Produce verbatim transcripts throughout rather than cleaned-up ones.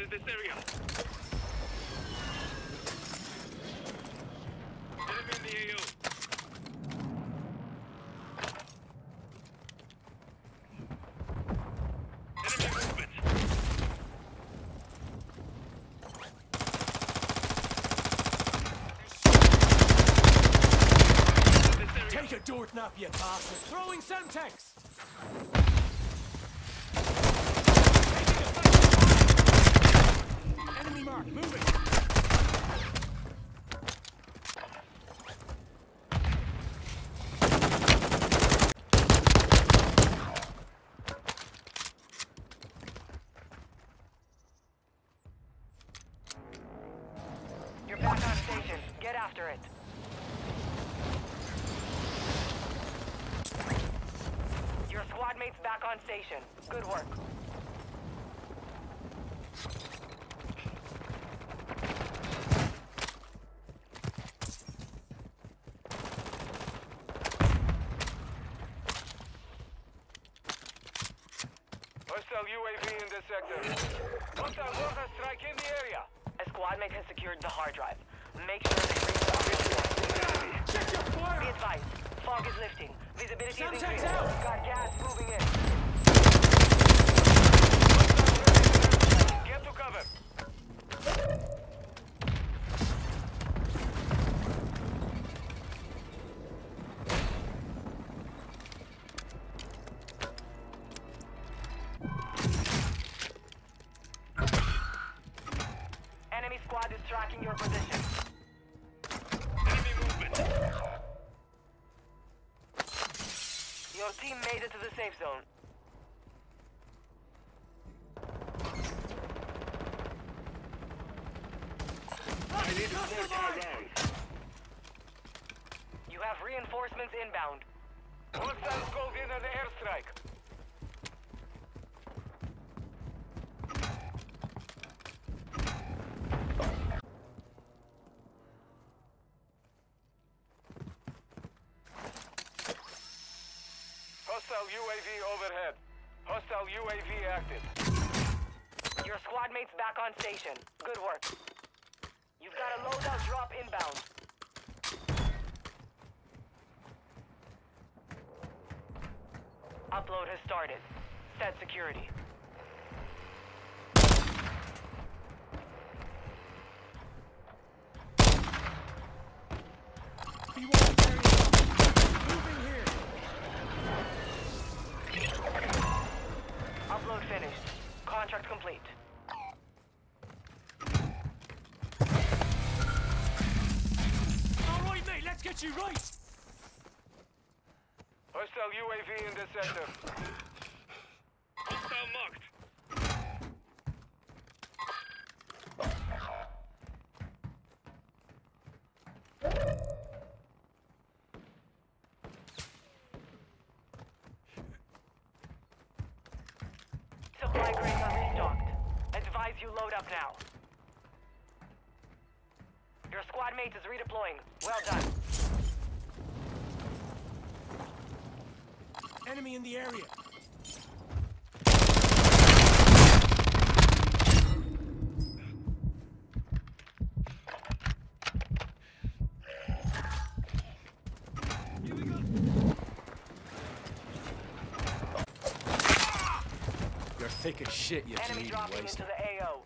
this area. Enemy in the A O. Enemy movement. Take a door nap, you bastard! Throwing Semtex! Enemy mark, moving! You're back on station. Get after it. Your squad mate's back on station. Good work. Hostile U A V in this sector. Hostile mortar strike in the area. A squad mate has secured the hard drive. Make sure they reach the other floor. Check your fire! Be advised. Fog is lifting. Visibility is Semtex increasing. out! Got gas moving in. Get to cover. Enemy squad is tracking your position. Enemy movement. Your team made it to the safe zone. I need more rounds. You have reinforcements inbound. Hostiles called in an airstrike. Hostile U A V overhead. Hostile U A V active. Your squad mate's back on station. Good work. You've got a loadout drop inbound. Upload has started. Set security. Be warned, area. Moving here! Upload finished. Contract complete. Alright, mate, let's get you right! Hostile U A V in this sector. Hostile marked. Supply crates are restocked. Advise you load up now. Your squad mate is redeploying. Well done. Enemy in the area. Here we go. You're thick as shit, you Enemy bleeding dropping waste. into the A O.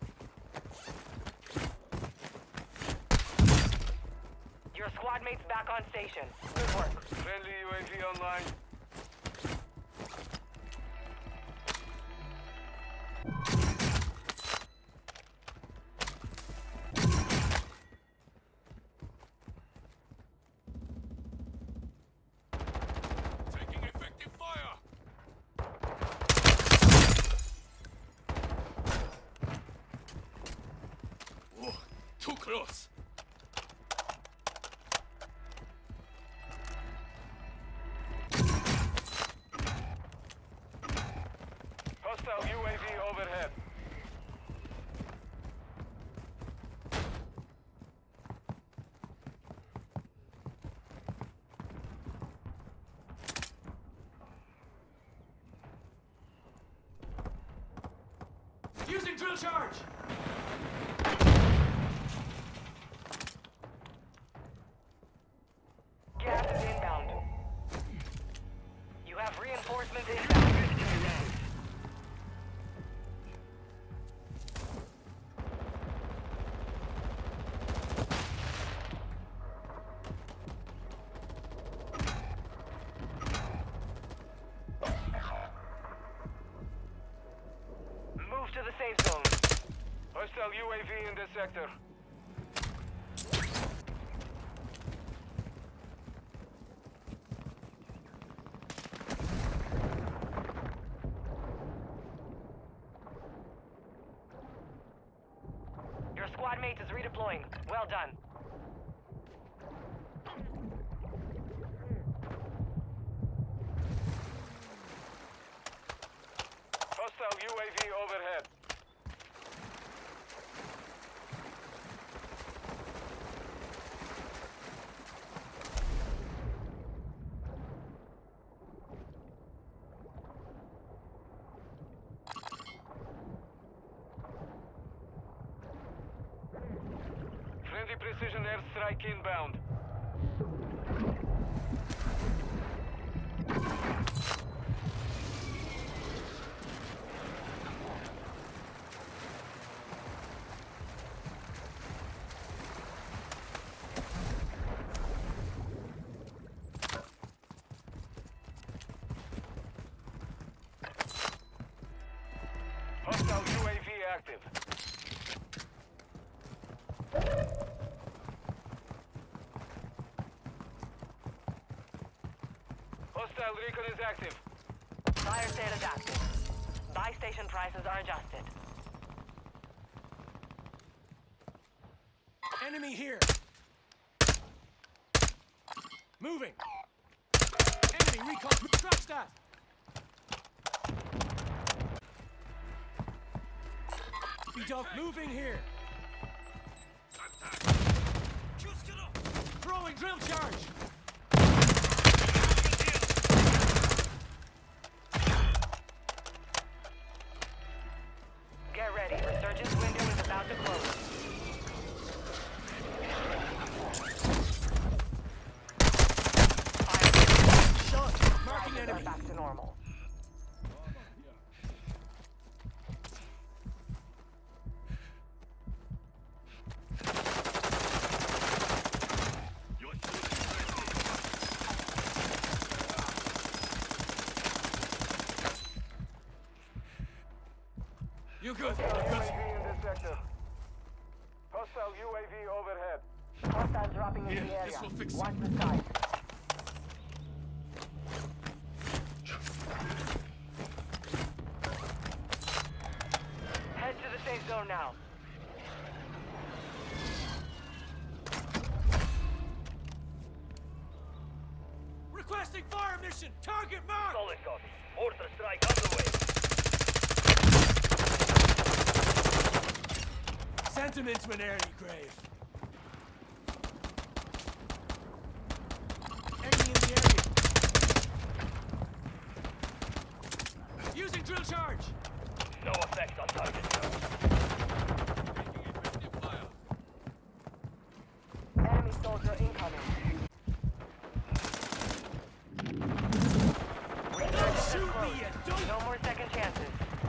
Your squad mate's back on station. Good work. Friendly U A V online. Taking effective fire. Whoa, too close. Hostile U A V overhead. Using drill charge! Hostile U A V in this sector. Your squad mate is redeploying. Well done. Hostile U A V overhead. Friendly precision airstrike inbound. Hostile U A V active. Hostile recon is active. Fire sale is active. Buy station prices are adjusted. Enemy here. Moving. Enemy recon. Scratch that. B-Dog moving here. Throwing drill charge. Get ready. Resurgence window is about to close. Fire. Shot. Marking Prices enemy. are back to normal. You good? Hostile U A Good. V in this sector. Hostile U A V overhead. Hostiles dropping into Here, the area. this will fix it. Watch the skies. Head to the safe zone now. Requesting fire mission. Target mark. Solid copy. Mortar strike underway. Sent him into an early grave. Enemy in the area. Using drill charge. No effect on target. Enemy soldier incoming. Resurgence is Shoot me, closed. you dope! No more second chances.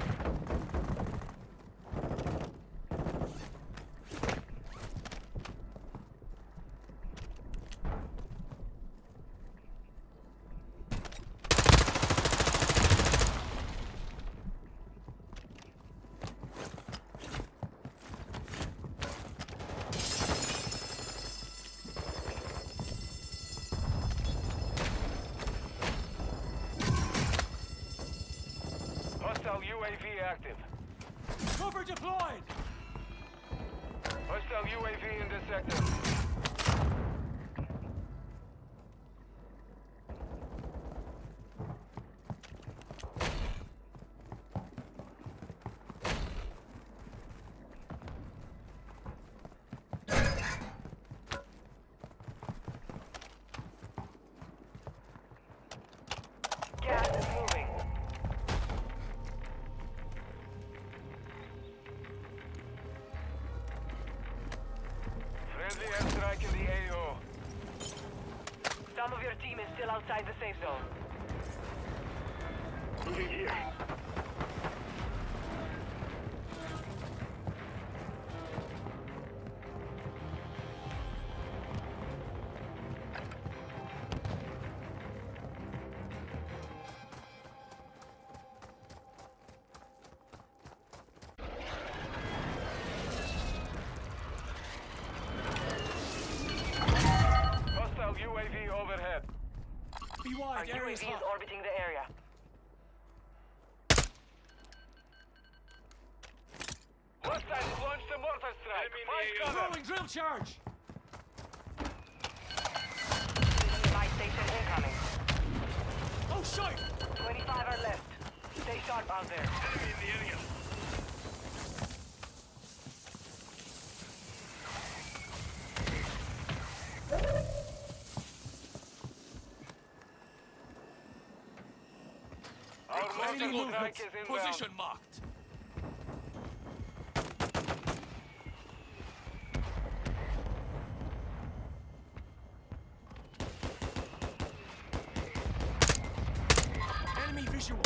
Hostile U A V active. Cover deployed. Hostile U A V in this sector. Gas is moving. Friendly airstrike in the A O. Some of your team is still outside the safe zone. Moving here. Be Our wide, U A area's V is hot. orbiting the area. Hostiles launched a mortar strike. Find cover. Throwing drill charge. My station incoming. Oh, shite! twenty-five are left. Stay sharp out there. Enemy in the area. Our Enemy mortar movement. strike is inbound. Position marked. Enemy visual.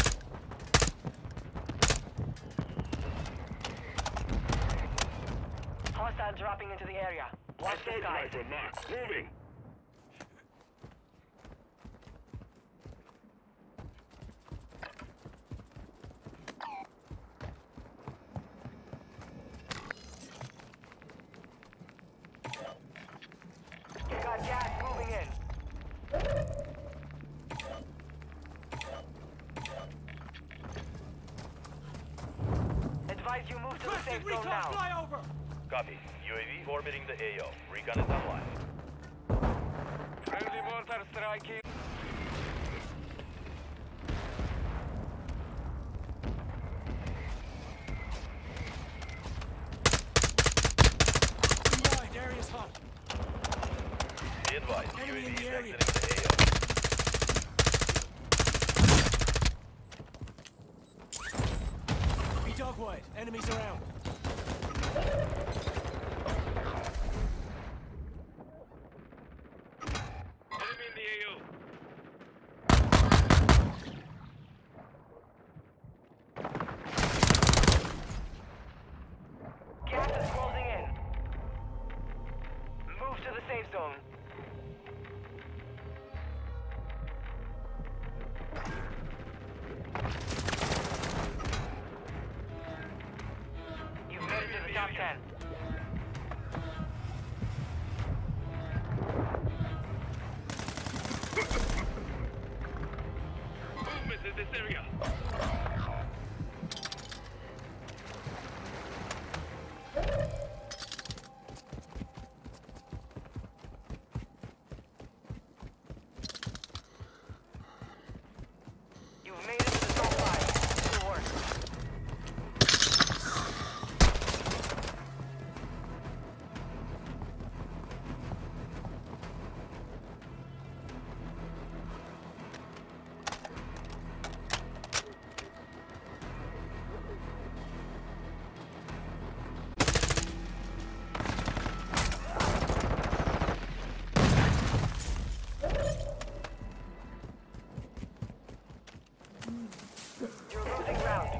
Hostile dropping into the area. Watch the skies. mark. Moving. You got gas moving in. Advise you move to the Requesting safe zone recon now. flyover. Copy. U A V orbiting the A O. Recon is online. Friendly mortar strike in. Be wide, area's hot. Be advised. Enemy U A V in is the area. exiting the A O. Be dog wide. Enemies around. Enemy in the A O. Gas is closing in. Move to the safe zone. You've made it to the top ten. Movement in this area. You've made it to the top five. Good work. You're losing ground.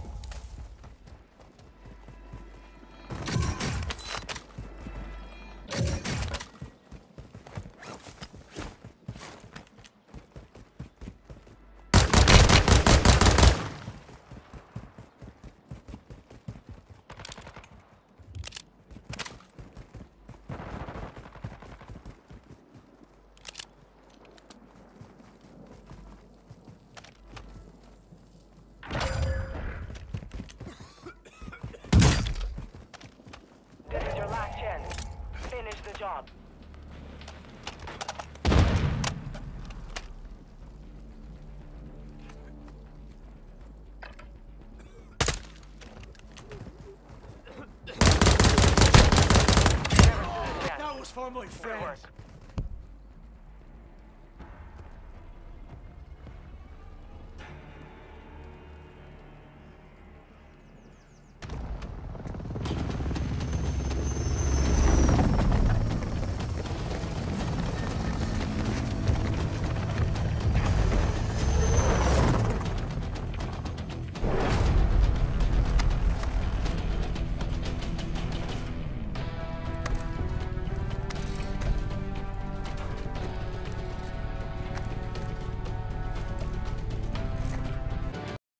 This is your last chance. Finish the job. Never stood a chance. That was for my Good friend. work.